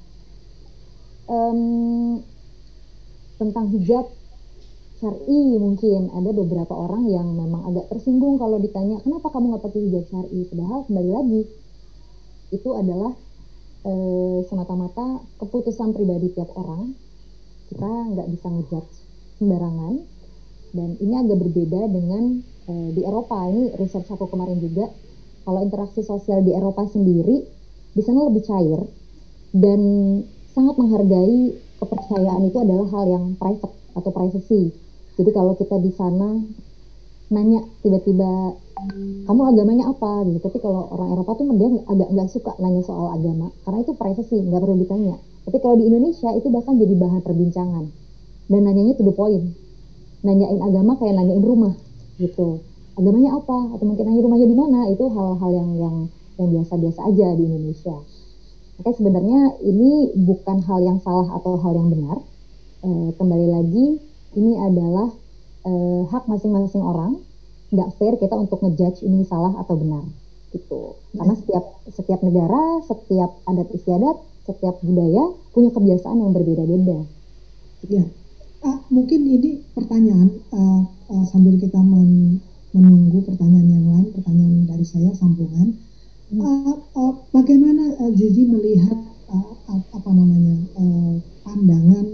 um, tentang hijab syar'i, mungkin ada beberapa orang yang memang agak tersinggung kalau ditanya kenapa kamu nggak pakai hijab syar'i. Padahal kembali lagi itu adalah eh, semata-mata keputusan pribadi tiap orang. Kita nggak bisa ngejudge sembarangan. Dan ini agak berbeda dengan eh, di Eropa. Ini research aku kemarin juga. Kalau interaksi sosial di Eropa sendiri, di sana lebih cair dan sangat menghargai kepercayaan itu adalah hal yang private atau privacy. Jadi kalau kita di sana nanya tiba-tiba kamu agamanya apa gitu, tapi kalau orang Eropa tuh dia agak nggak suka nanya soal agama karena itu privacy, nggak perlu ditanya. Tapi kalau di Indonesia itu bahkan jadi bahan perbincangan dan nanyanya to the point. Nanyain agama kayak nanyain rumah gitu, agamanya apa, atau mungkin nanya rumahnya di mana, itu hal-hal yang yang yang biasa-biasa aja di Indonesia. Oke, sebenarnya ini bukan hal yang salah atau hal yang benar. E, kembali lagi, ini adalah e, hak masing-masing orang. Nggak fair kita untuk ngejudge ini salah atau benar, gitu. Karena setiap setiap negara, setiap adat istiadat, setiap budaya punya kebiasaan yang berbeda-beda. Ya, ah, mungkin ini pertanyaan uh, uh, sambil kita men menunggu pertanyaan yang lain, pertanyaan dari saya sambungan. Uh, uh, bagaimana uh, Zizi melihat uh, uh, apa namanya uh, pandangan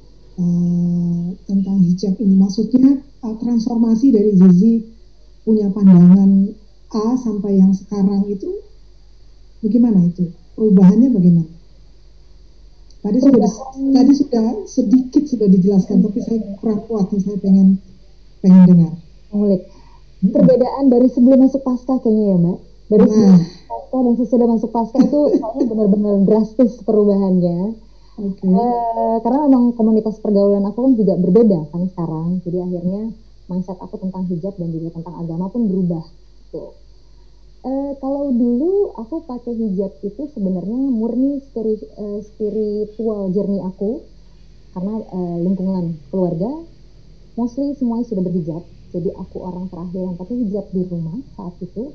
uh, tentang hijab ini? Maksudnya uh, transformasi dari Zizi punya pandangan A sampai yang sekarang itu bagaimana itu? Perubahannya bagaimana? Tadi sudah tadi sudah sedikit sudah dijelaskan, tapi saya kurang kuat, saya pengen pengen dengar. Ngulik. Perbedaan dari sebelum masuk pasca kayaknya ya Mbak. Dari Nah. sebelum pasca dan sesudah masuk pasca itu soalnya benar-benar drastis perubahannya. Okay. Uh, karena memang komunitas pergaulan aku kan juga berbeda kan sekarang. Jadi akhirnya mindset aku tentang hijab dan juga tentang agama pun berubah. Tuh. Uh, kalau dulu aku pakai hijab itu sebenarnya murni spiri, uh, spiritual journey aku karena uh, lingkungan keluarga mostly semuanya sudah berhijab, jadi aku orang terakhir yang pakai hijab di rumah saat itu.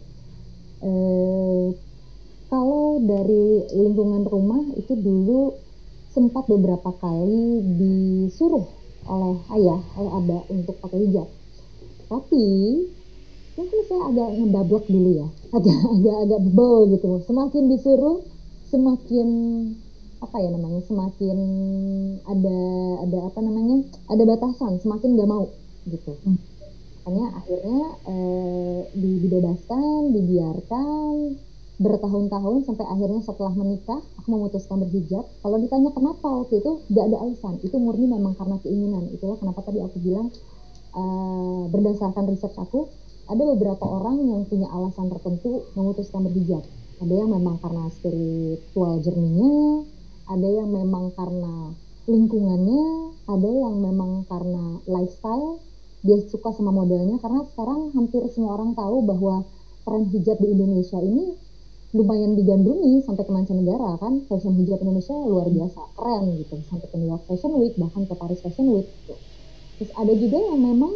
Uh, kalau dari lingkungan rumah itu dulu sempat beberapa kali disuruh oleh ayah, oleh abah untuk pakai hijab, tapi mungkin saya agak ngedablek dulu ya, agak agak agak bebel gitu. Semakin disuruh, semakin apa ya namanya, semakin ada ada apa namanya, ada batasan, semakin nggak mau gitu. Hmm. Makanya akhirnya eh, dibebaskan, dibiarkan bertahun-tahun sampai akhirnya setelah menikah aku memutuskan berhijab. Kalau ditanya kenapa waktu itu, nggak ada alasan, itu murni memang karena keinginan. Itulah kenapa tadi aku bilang uh, berdasarkan riset aku, ada beberapa orang yang punya alasan tertentu memutuskan berhijab. Ada yang memang karena spiritual journey-nya, ada yang memang karena lingkungannya, ada yang memang karena lifestyle, dia suka sama modelnya. Karena sekarang hampir semua orang tahu bahwa tren hijab di Indonesia ini lumayan digandrungi sampai ke mancanegara kan. Fashion hijab Indonesia luar biasa, keren gitu, sampai ke New York Fashion Week, bahkan ke Paris Fashion Week gitu. Terus ada juga yang memang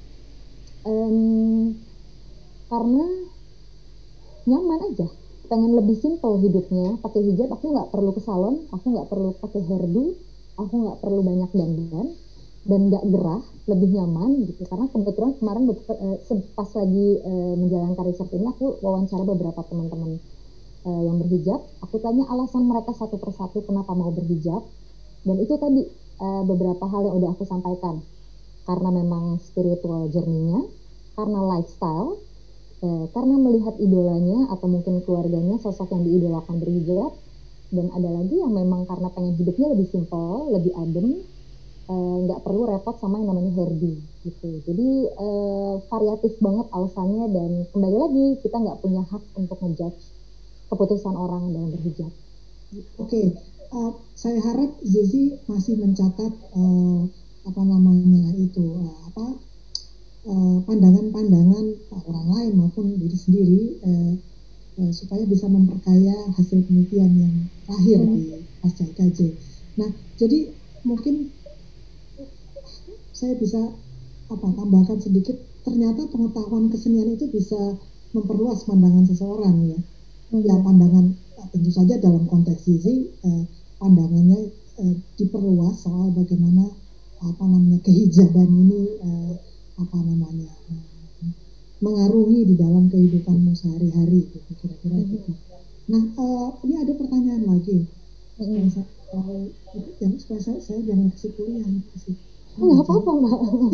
Um, karena nyaman aja, pengen lebih simple hidupnya, pakai hijab, aku nggak perlu ke salon, aku nggak perlu pakai hairdo, aku nggak perlu banyak dandan dan nggak gerah, lebih nyaman gitu. Karena kebetulan kemarin uh, pas lagi uh, menjalankan riset ini, aku wawancara beberapa teman-teman uh, yang berhijab, aku tanya alasan mereka satu persatu kenapa mau berhijab, dan itu tadi uh, beberapa hal yang udah aku sampaikan. Karena memang spiritual journey-nya, karena lifestyle, eh, karena melihat idolanya atau mungkin keluarganya, sosok yang diidolakan berhijab, dan ada lagi yang memang karena pengen hidupnya lebih simple, lebih adem, nggak eh, perlu repot sama yang namanya hairdo gitu. Jadi eh, variatif banget alasannya, dan kembali lagi kita nggak punya hak untuk ngejudge keputusan orang dalam berhijab. Oke, okay. uh, saya harap Zizi masih mencatat uh, apa namanya itu uh, apa uh, pandangan-pandangan orang lain maupun diri sendiri uh, uh, supaya bisa memperkaya hasil penelitian yang terakhir hmm. di pasca I K J. Nah, jadi mungkin saya bisa apa tambahkan sedikit, ternyata pengetahuan kesenian itu bisa memperluas pandangan seseorang ya. Hmm. Ya pandangan tentu saja dalam konteks Zizi uh, pandangannya uh, diperluas soal bagaimana apa namanya kehijaban ini uh, apa namanya uh, mengarungi di dalam kehidupanmu sehari-hari gitu, kira-kira gitu. Nah uh, saya jangan kasih kuliah kasih nggak apa-apa mbak.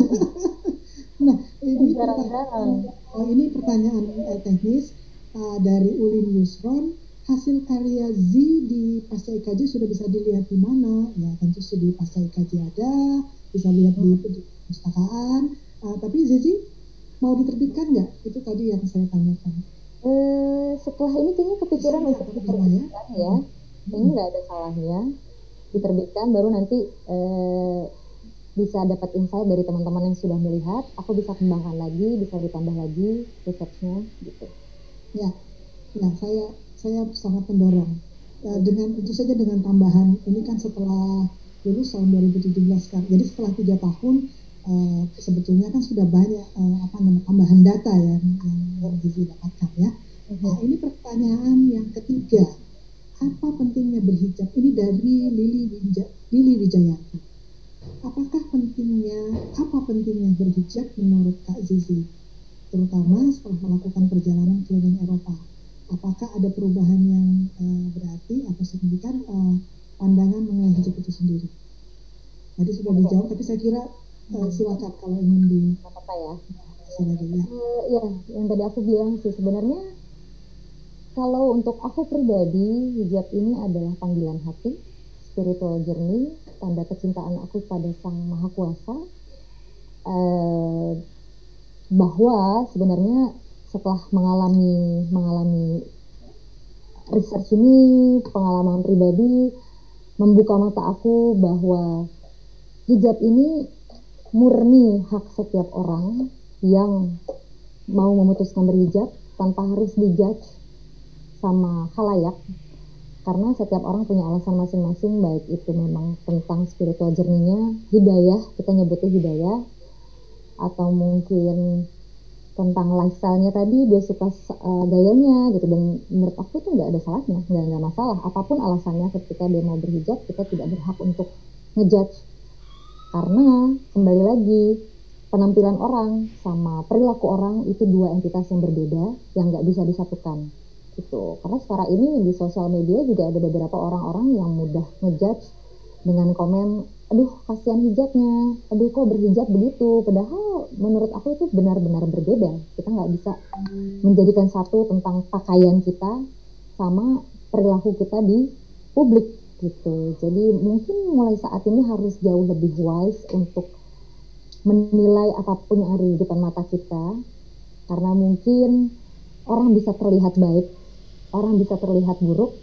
Nah ini Jarang-jarang. pertanyaan, oh, ini pertanyaan uh, teknis uh, dari Ulin Yusron. Hasil karya Z di Pasca I K J sudah bisa dilihat di mana? Ya tentu di Pasca I K J ada, bisa lihat di, di perpustakaan. Uh, tapi Zizi mau diterbitkan nggak? Itu tadi yang saya tanyakan. Eh, setelah ini kayaknya kepikiran Bisa untuk diterbitkan diterbitkan ya. Kayaknya nggak ada salahnya diterbitkan, baru nanti eh, bisa dapat insight dari teman-teman yang sudah melihat. Aku bisa kembangkan lagi, bisa ditambah lagi researchnya gitu. Ya, ya saya saya sangat mendorong. Uh, dengan tentu saja dengan tambahan ini kan setelah lulus tahun dua ribu tujuh belas kan. Jadi setelah tiga tahun uh, sebetulnya kan sudah banyak uh, apa namanya tambahan data ya yang yang Zizi dapatkan ya. Nah, ini pertanyaan yang ketiga. Apa pentingnya berhijab? Ini dari Lili Wija, Lili Wijayanti. Apakah pentingnya apa pentingnya berhijab menurut Kak Zizi? Terutama setelah melakukan perjalanan keliling Eropa. Apakah ada perubahan yang uh, berarti atau signifikan uh, pandangan mengenai hijab itu sendiri? Tadi sudah dijawab, tapi saya kira uh, silakan kalau ingin di apa ya? Lagi, ya. Uh, ya, yang tadi aku bilang sih sebenarnya kalau untuk aku pribadi hijab ini adalah panggilan hati, spiritual journey, tanda kecintaan aku pada Sang Maha Kuasa. Uh, bahwa sebenarnya setelah mengalami mengalami research ini, pengalaman pribadi membuka mata aku bahwa hijab ini murni hak setiap orang yang mau memutuskan berhijab tanpa harus dijudge sama khalayak, karena setiap orang punya alasan masing-masing, baik itu memang tentang spiritual journey-nya, hidayah, kita nyebutnya hidayah, atau mungkin tentang lifestyle-nya tadi, dia suka uh, gayanya gitu, dan menurut aku itu nggak ada salahnya, nggak nggak masalah apapun alasannya. Ketika dia mau berhijab, kita tidak berhak untuk ngejudge, karena kembali lagi penampilan orang sama perilaku orang itu dua entitas yang berbeda yang nggak bisa disatukan gitu. Karena sekarang ini di sosial media juga ada beberapa orang-orang yang mudah ngejudge dengan komen, aduh kasihan hijabnya, aduh kok berhijab begitu, padahal menurut aku itu benar-benar berbeda. Kita nggak bisa menjadikan satu tentang pakaian kita sama perilaku kita di publik gitu. Jadi mungkin mulai saat ini harus jauh lebih wise untuk menilai apapun yang ada di depan mata kita, karena mungkin orang bisa terlihat baik, orang bisa terlihat buruk.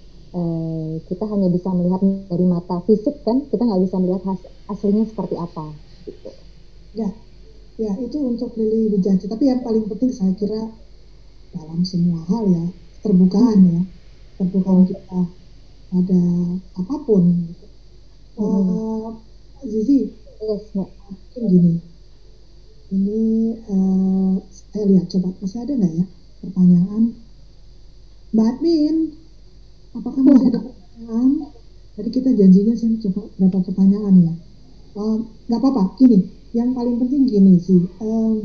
Eh, kita hanya bisa melihat dari mata fisik kan, kita nggak bisa melihat has, aslinya seperti apa gitu. Ya, ya itu untuk Lili Wijanti. Tapi yang paling penting saya kira dalam semua hal ya, terbukaan ya, terbukaan hmm. kita pada apapun. Gitu. Hmm. Uh, Zizi, yes, mungkin gini, ini uh, saya lihat coba masih ada nggak ya pertanyaan, Mbak Admin? Apakah masih ada pertanyaan? Tadi kita janjinya saya coba berapa pertanyaan ya. Um, gak apa-apa, gini. Yang paling penting gini sih. Um,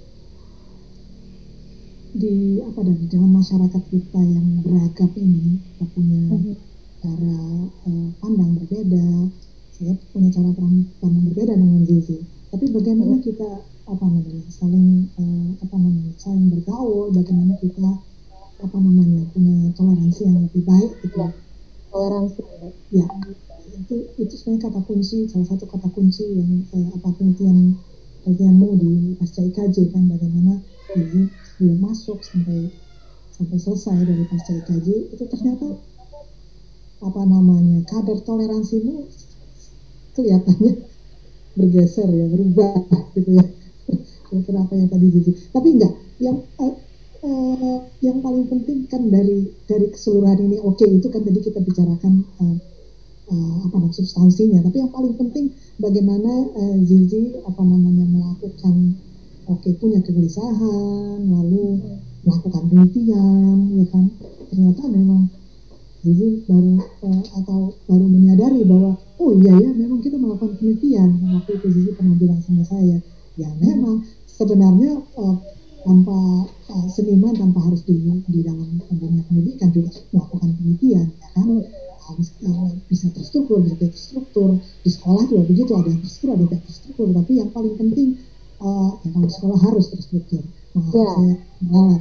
di apa dan dalam masyarakat kita yang beragam ini, kita punya uh-huh. cara uh, pandang berbeda. Saya punya cara pandang berbeda dengan Zizi. Tapi bagaimana uh-huh. kita apa namanya saling uh, apa namanya saling bergaul, bagaimana kita apa namanya punya toleransi yang lebih baik gitu ya. Toleransi ya itu itu sebenarnya kata kunci, salah satu kata kunci yang eh, apa penelitian penelitianmu di Pasca I K J kan, bagaimana ini belum masuk sampai sampai selesai dari Pasca I K J itu ternyata apa namanya kadar toleransimu kelihatannya bergeser ya, berubah gitu ya. Kira-kira apa yang tadi Zizi, tapi enggak yang eh, Uh, yang paling penting kan dari dari keseluruhan ini oke okay, itu kan tadi kita bicarakan uh, uh, apa namanya substansinya, tapi yang paling penting bagaimana uh, Zizi apa namanya melakukan oke okay, punya kegelisahan lalu melakukan penelitian ya kan, ternyata memang Zizi baru uh, atau baru menyadari bahwa oh iya ya memang kita melakukan penelitian. Waktu itu Zizi pernah bilang sama saya ya memang sebenarnya uh, tanpa uh, seniman tanpa harus di, di dalam dunia pendidikan juga melakukan penelitian ya kan, uh, bisa terstruktur, bisa tidak terstruktur. Di sekolah juga begitu, ada yang terstruktur, ada yang tidak terstruktur. Tapi yang paling penting, uh, ya kalau di sekolah harus terstruktur. Nah, Ya. saya ralat.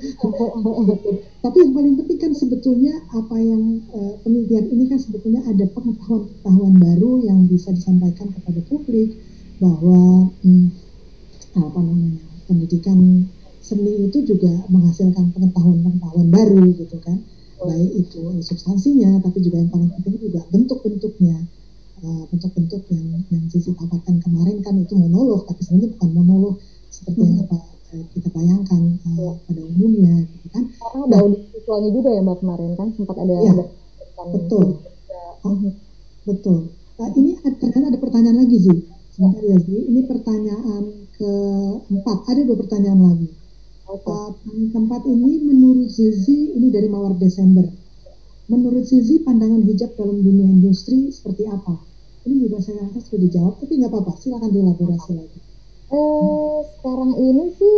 Tapi yang paling penting kan sebetulnya apa yang uh, penelitian ini kan sebetulnya ada pengetahuan-pengetahuan baru yang bisa disampaikan kepada publik bahwa hmm, apa namanya pendidikan seni itu juga menghasilkan pengetahuan-pengetahuan baru gitu kan, baik itu substansinya tapi juga yang paling penting juga bentuk-bentuknya. Uh, bentuk-bentuk yang yang Zizi paparkan kemarin kan itu monolog, tapi sebenarnya bukan monolog seperti yang apa uh, kita bayangkan uh, pada umumnya gitu kan. Karena ada audisi visualnya juga ya Mbak kemarin kan, sempat ada ya, ada betul oh, betul. Uh, ini ternyata ada pertanyaan lagi Zi, sebentar ya Zi, ini pertanyaan keempat, ada dua pertanyaan lagi. Okay. Uh, keempat ini menurut Zizi, ini dari Mawar Desember. Menurut Zizi, pandangan hijab dalam dunia industri seperti apa? Ini juga saya rasa sudah dijawab, tapi nggak apa-apa, silakan dielaborasi lagi. Eh, sekarang ini sih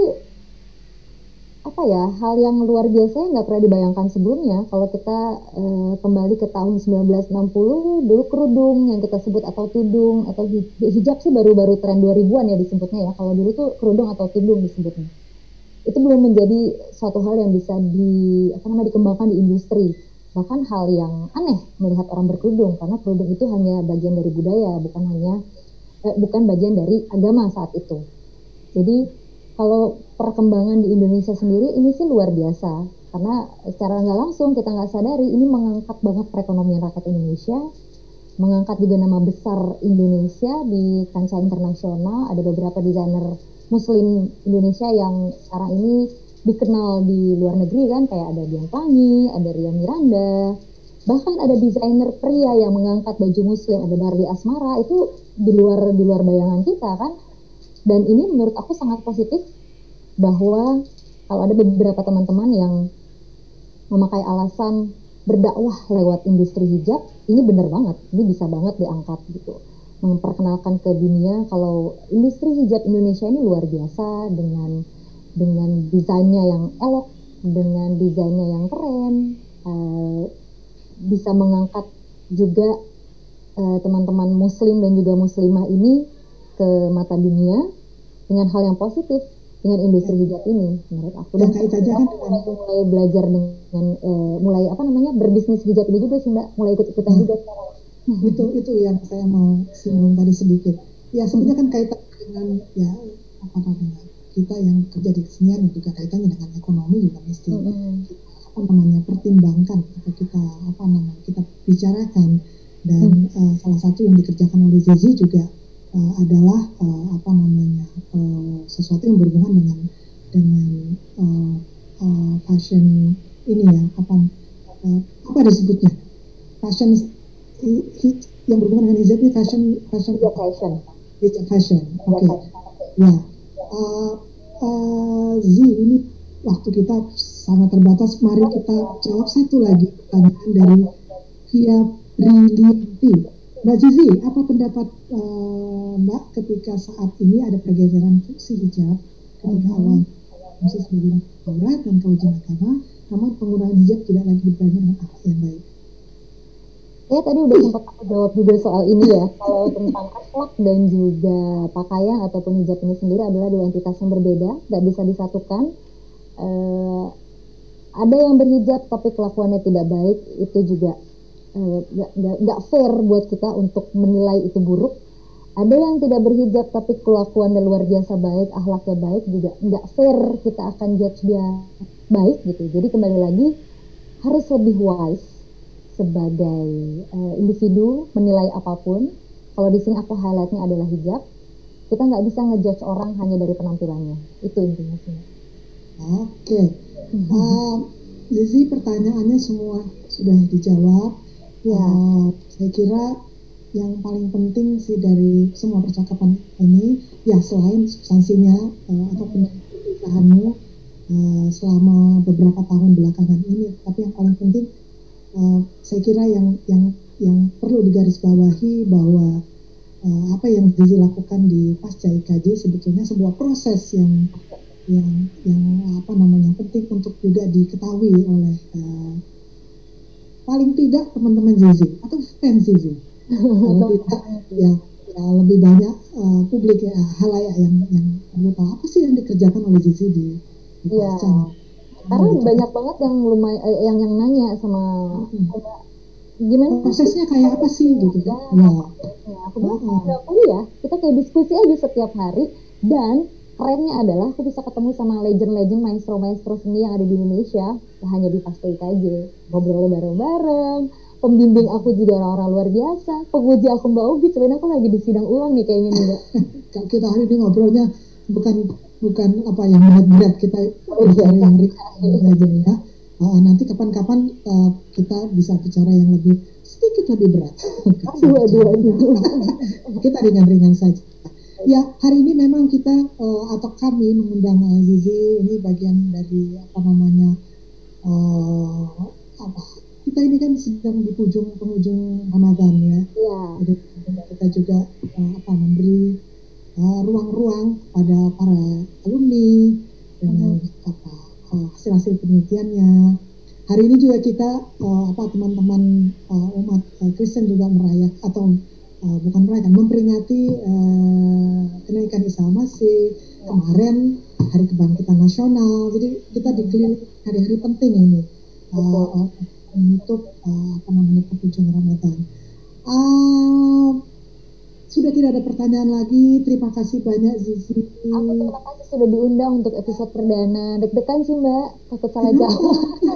apa ya, hal yang luar biasa yang nggak pernah dibayangkan sebelumnya. Kalau kita eh, kembali ke tahun sembilan belas enam puluh, dulu kerudung yang kita sebut atau tudung atau hijab sih baru-baru tren dua ribuan ya disebutnya ya. Kalau dulu tuh kerudung atau tudung disebutnya. Itu belum menjadi suatu hal yang bisa di apa namanya dikembangkan di industri. Bahkan hal yang aneh melihat orang berkerudung, karena kerudung itu hanya bagian dari budaya, bukan hanya eh, bukan bagian dari agama saat itu. Jadi kalau perkembangan di Indonesia sendiri ini sih luar biasa, karena secara nggak langsung kita nggak sadari ini mengangkat banget perekonomian rakyat Indonesia, mengangkat juga nama besar Indonesia di kancah internasional. Ada beberapa desainer Muslim Indonesia yang sekarang ini dikenal di luar negeri kan, kayak ada Dian Plangi, ada Ria Miranda, bahkan ada desainer pria yang mengangkat baju Muslim, ada Darli Asmara. Itu di luar di luar bayangan kita kan, dan ini menurut aku sangat positif bahwa kalau ada beberapa teman-teman yang memakai alasan berdakwah lewat industri hijab, ini benar banget, ini bisa banget diangkat gitu, memperkenalkan ke dunia kalau industri hijab Indonesia ini luar biasa dengan dengan desainnya yang elok, dengan desainnya yang keren, uh, bisa mengangkat juga uh, teman-teman Muslim dan juga Muslimah ini ke mata dunia dengan hal yang positif dengan industri hijab ini menurut aku. Dan ya, kita kan mulai, mulai belajar dengan uh, mulai apa namanya berbisnis hijab ini juga sih Mbak, mulai ikut-ikutan hmm. juga sekarang. itu itu yang saya mau singgung tadi sedikit. Ya sebenarnya kan kaitan dengan ya apa namanya kita yang kerja di kesenian juga kaitannya dengan ekonomi juga mesti mm-hmm. kita apa namanya pertimbangkan atau kita apa namanya kita bicarakan. Dan mm. uh, salah satu yang dikerjakan oleh Zizi juga uh, adalah uh, apa namanya uh, sesuatu yang berhubungan dengan dengan uh, uh, fashion ini ya apa uh, apa disebutnya fashion yang berhubungan dengan hijab ini fashion fashion hijab fashion hijab fashion oke okay. Ya uh, uh, Z, ini waktu kita sangat terbatas, mari kita jawab satu lagi pertanyaan dari Via Brilianti. Mbak Zizi, apa pendapat uh, Mbak ketika saat ini ada pergeseran fungsi hijab ketika awal fungsi sebagai aurat dan kewajiban agama, namun penggunaan hijab tidak lagi dibayar dengan akhlak yang baik? Ya tadi udah sempat aku jawab juga soal ini ya. Kalau tentang akhlak dan juga pakaian ataupun hijab ini sendiri adalah dua entitas yang berbeda, nggak bisa disatukan. Uh, ada yang berhijab tapi kelakuannya tidak baik, itu juga nggak uh, fair buat kita untuk menilai itu buruk. Ada yang tidak berhijab tapi kelakuannya luar biasa baik, akhlaknya baik, juga nggak fair kita akan judge dia baik gitu. Jadi kembali lagi harus lebih wise sebagai uh, individu menilai apapun. Kalau di sini aku highlightnya adalah hijab. Kita nggak bisa ngejudge orang hanya dari penampilannya. Itu intinya sih. Oke. Okay. Mm-hmm. Uh, Zizi, pertanyaannya semua sudah dijawab. Ya. Uh, saya kira yang paling penting sih dari semua percakapan ini, ya selain substansinya uh, ataupun usahamu uh, selama beberapa tahun belakangan ini, tapi yang paling penting Uh, saya kira yang yang yang perlu digarisbawahi bahwa uh, apa yang Zizi lakukan di pasca I K J sebetulnya sebuah proses yang yang yang apa namanya penting untuk juga diketahui oleh uh, paling tidak teman-teman Zizi atau fans Zizi. Kalau tidak ya, ya lebih banyak uh, publik ya, halayak yang yang perlu tahu apa sih yang dikerjakan oleh Zizi di di Iya. Pasca. Karena gitu. banyak banget yang lumayan eh, yang yang nanya sama Hmm. kayak, gimana sih Prosesnya kayak apa sih gitu ya, kan? Ya. prosesnya. Aku bilang Heeh. nggak kuliah, kita kayak diskusi aja setiap hari, dan kerennya adalah aku bisa ketemu sama legend-legend maestro-maestro seni yang ada di Indonesia, hanya di Pasca I K J, ngobrol bareng-bareng. Pembimbing aku juga orang-orang luar biasa, penguji aku Mbak Ugi, cobain aku lagi di sidang ulang nih kayaknya nih Mbak. Kalau kita hari ini ngobrolnya bukan bukan apa yang berat-berat, kita bicara yang ringan aja ya. Uh, nanti kapan-kapan uh, kita bisa bicara yang lebih sedikit lebih berat. Aduh, aduh, aduh. Kita ringan-ringan saja. Ya, hari ini memang kita uh, atau kami mengundang uh, Zizi, ini bagian dari apa namanya uh, apa? Kita ini kan sedang di ujung penghujung Ramadan ya. Iya. Jadi kita juga uh, apa memberi uh, ruang-ruang pada para alumni dengan uh-huh. apa uh, hasil-hasil penelitiannya. Hari ini juga kita uh, apa teman-teman uh, umat uh, Kristen juga merayakan atau uh, bukan merayakan memperingati uh, kenaikan Isa Masih kemarin Hari Kebangkitan Nasional. Jadi kita dikelilingi hari-hari penting ini uh, uh, menutup uh, apa namanya penghujung Ramadan. Uh, Sudah tidak ada pertanyaan lagi. Terima kasih banyak Zizi. Aku terima kasih sudah diundang untuk episode perdana. Deg-degan sih Mbak, takut salah jawab.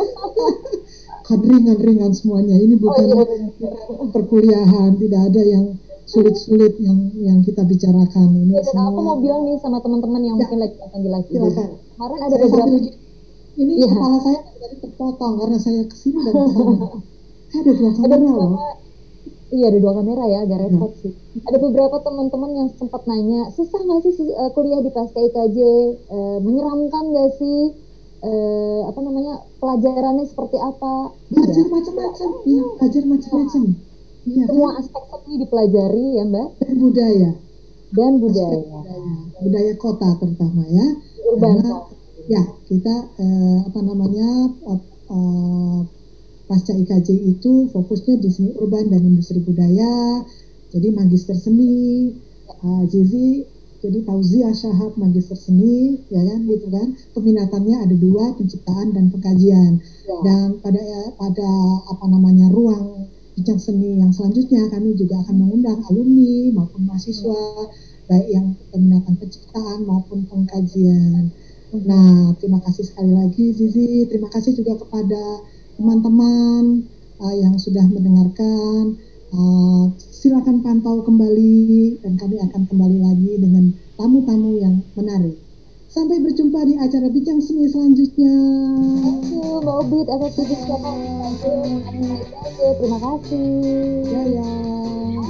Kan ringan-ringan semuanya. Ini bukan oh, iya, perkuliahan, tidak ada yang sulit-sulit yang yang kita bicarakan. Ini ya, dan semua. aku mau bilang nih sama teman-teman yang ya, mungkin lagi akan di live ini. Kemarin ada saya beberapa. Lagi, ini ya. Kepala saya tadi terpotong karena saya kesini dan kesana. Ada dua kamera ada loh. Iya, ada dua kamera ya, agak repot hmm. sih. Ada beberapa teman-teman yang sempat nanya, susah nggak sih uh, kuliah di Pasca I K J? Uh, menyeramkan nggak sih? Uh, apa namanya, pelajarannya seperti apa? Belajar macam-macam, iya, belajar macam-macam. Iya, semua kan? Aspek seni dipelajari ya Mbak. Dan budaya. Dan budaya. budaya. Budaya kota terutama ya. Urban. Karena, ya, kita uh, apa namanya uh, uh, Pasca I K J itu fokusnya di seni urban dan industri budaya. Jadi magister seni, uh, Zizi, jadi Fauzia Syahab magister seni, ya kan, gitu kan. Peminatannya ada dua, penciptaan dan pengkajian. Ya. Dan pada pada apa namanya ruang bincang seni yang selanjutnya kami juga akan mengundang alumni maupun mahasiswa, ya. Baik yang peminatan penciptaan maupun pengkajian. Nah, terima kasih sekali lagi Zizi. Terima kasih juga kepada teman-teman uh, yang sudah mendengarkan. Uh, silakan pantau kembali dan kami akan kembali lagi dengan tamu-tamu yang menarik. Sampai berjumpa di acara bincang seni selanjutnya. Thank you Mbak Ubit atas tips. Terima kasih. Ya ya.